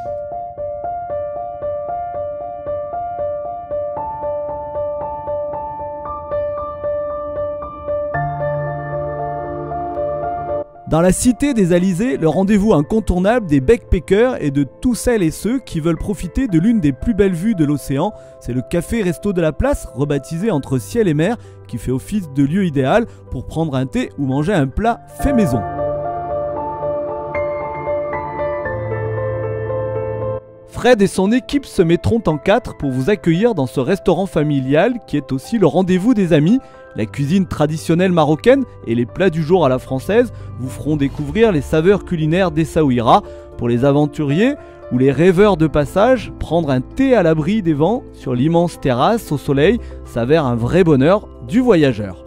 Dans la cité des Alizés, le rendez-vous incontournable des backpackers et de tous celles et ceux qui veulent profiter de l'une des plus belles vues de l'océan, c'est le Café Resto de la Place, rebaptisé Entre Ciel et Mer, qui fait office de lieu idéal pour prendre un thé ou manger un plat fait maison. Fred et son équipe se mettront en quatre pour vous accueillir dans ce restaurant familial qui est aussi le rendez-vous des amis. La cuisine traditionnelle marocaine et les plats du jour à la française vous feront découvrir les saveurs culinaires d'Essaouira. Pour les aventuriers ou les rêveurs de passage, prendre un thé à l'abri des vents sur l'immense terrasse au soleil s'avère un vrai bonheur du voyageur.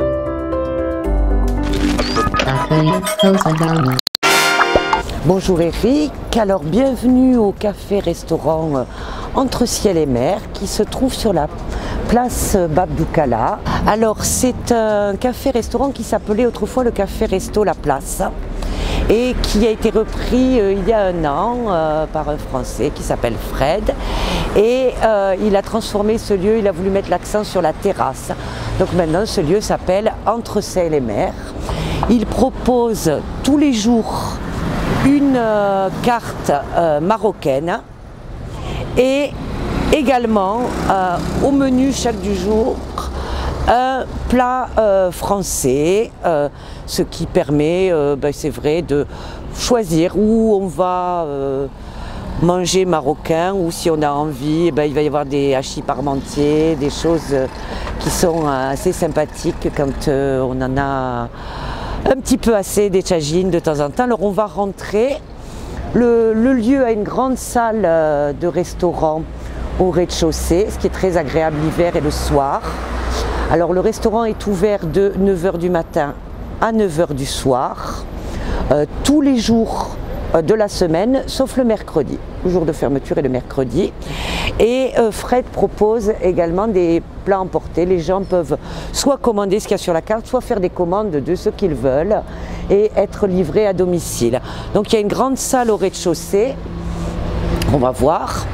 Bonjour Eric, alors bienvenue au café-restaurant Entre Ciel et Mer qui se trouve sur la place Babdoukala. Alors c'est un café-restaurant qui s'appelait autrefois le café-resto La Place et qui a été repris il y a un an par un Français qui s'appelle Fred et il a transformé ce lieu, il a voulu mettre l'accent sur la terrasse. Donc maintenant ce lieu s'appelle Entre Ciel et Mer. Il propose tous les jours une carte marocaine et également au menu chaque du jour un plat français, ce qui permet, c'est vrai, de choisir où on va manger marocain ou si on a envie, il va y avoir des hachis parmentiers, des choses qui sont assez sympathiques quand on en a un petit peu assez des tagines de temps en temps. Alors on va rentrer. Le lieu a une grande salle de restaurant au rez-de-chaussée, ce qui est très agréable l'hiver et le soir. Alors le restaurant est ouvert de 9 h du matin à 9 h du soir, tous les jours de la semaine, sauf le mercredi. Le jour de fermeture est le mercredi. Et Fred propose également des plats emportés. Les gens peuvent soit commander ce qu'il y a sur la carte, soit faire des commandes de ce qu'ils veulent et être livrés à domicile. Donc il y a une grande salle au rez-de-chaussée. On va voir.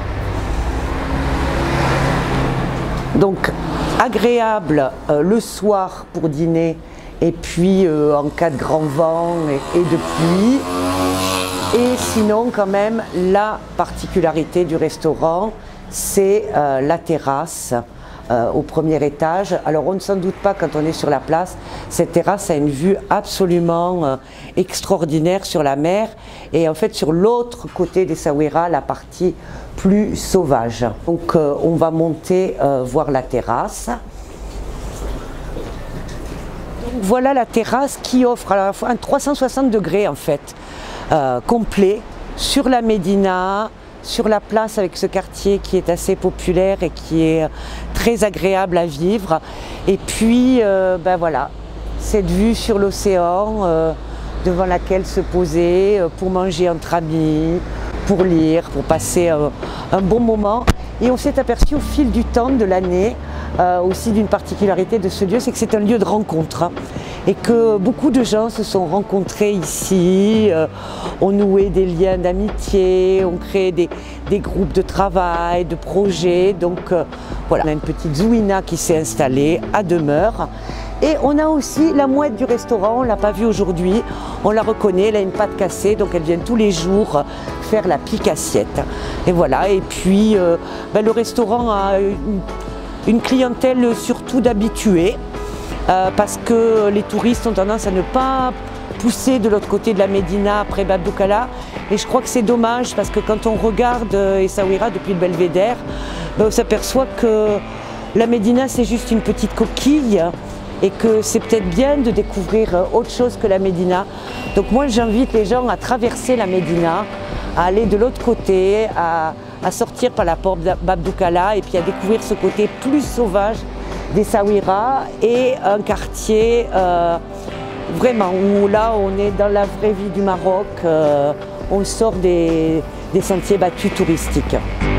Donc agréable le soir pour dîner et puis en cas de grand vent et de pluie. Et sinon quand même la particularité du restaurant, c'est la terrasse au premier étage. Alors on ne s'en doute pas quand on est sur la place, cette terrasse a une vue absolument extraordinaire sur la mer et en fait sur l'autre côté d'Essaouira, la partie plus sauvage. Donc on va monter voir la terrasse. Donc, voilà la terrasse qui offre à la fois un 360 degrés en fait, complet sur la Médina, sur la place avec ce quartier qui est assez populaire et qui est très agréable à vivre. Et puis voilà, cette vue sur l'océan devant laquelle se poser pour manger entre amis, pour lire, pour passer un bon moment. Et on s'est aperçu au fil du temps de l'année aussi d'une particularité de ce lieu, c'est que c'est un lieu de rencontre et que beaucoup de gens se sont rencontrés ici, ont noué des liens d'amitié, ont créé des groupes de travail, de projets. Donc voilà, on a une petite zouina qui s'est installée à demeure. Et on a aussi la mouette du restaurant, on ne l'a pas vue aujourd'hui, on la reconnaît, elle a une patte cassée, donc elle vient tous les jours faire la pique assiette. Et voilà, et puis le restaurant a une clientèle surtout d'habitués, parce que les touristes ont tendance à ne pas pousser de l'autre côté de la Médina après Babdoukala. Et je crois que c'est dommage, parce que quand on regarde Essaouira depuis le belvédère, on s'aperçoit que la Médina c'est juste une petite coquille, et que c'est peut-être bien de découvrir autre chose que la Médina. Donc moi j'invite les gens à traverser la Médina, à aller de l'autre côté, à sortir par la porte Babdoukala et puis à découvrir ce côté plus sauvage d'Essaouira et un quartier vraiment où là on est dans la vraie vie du Maroc, on sort des sentiers battus touristiques.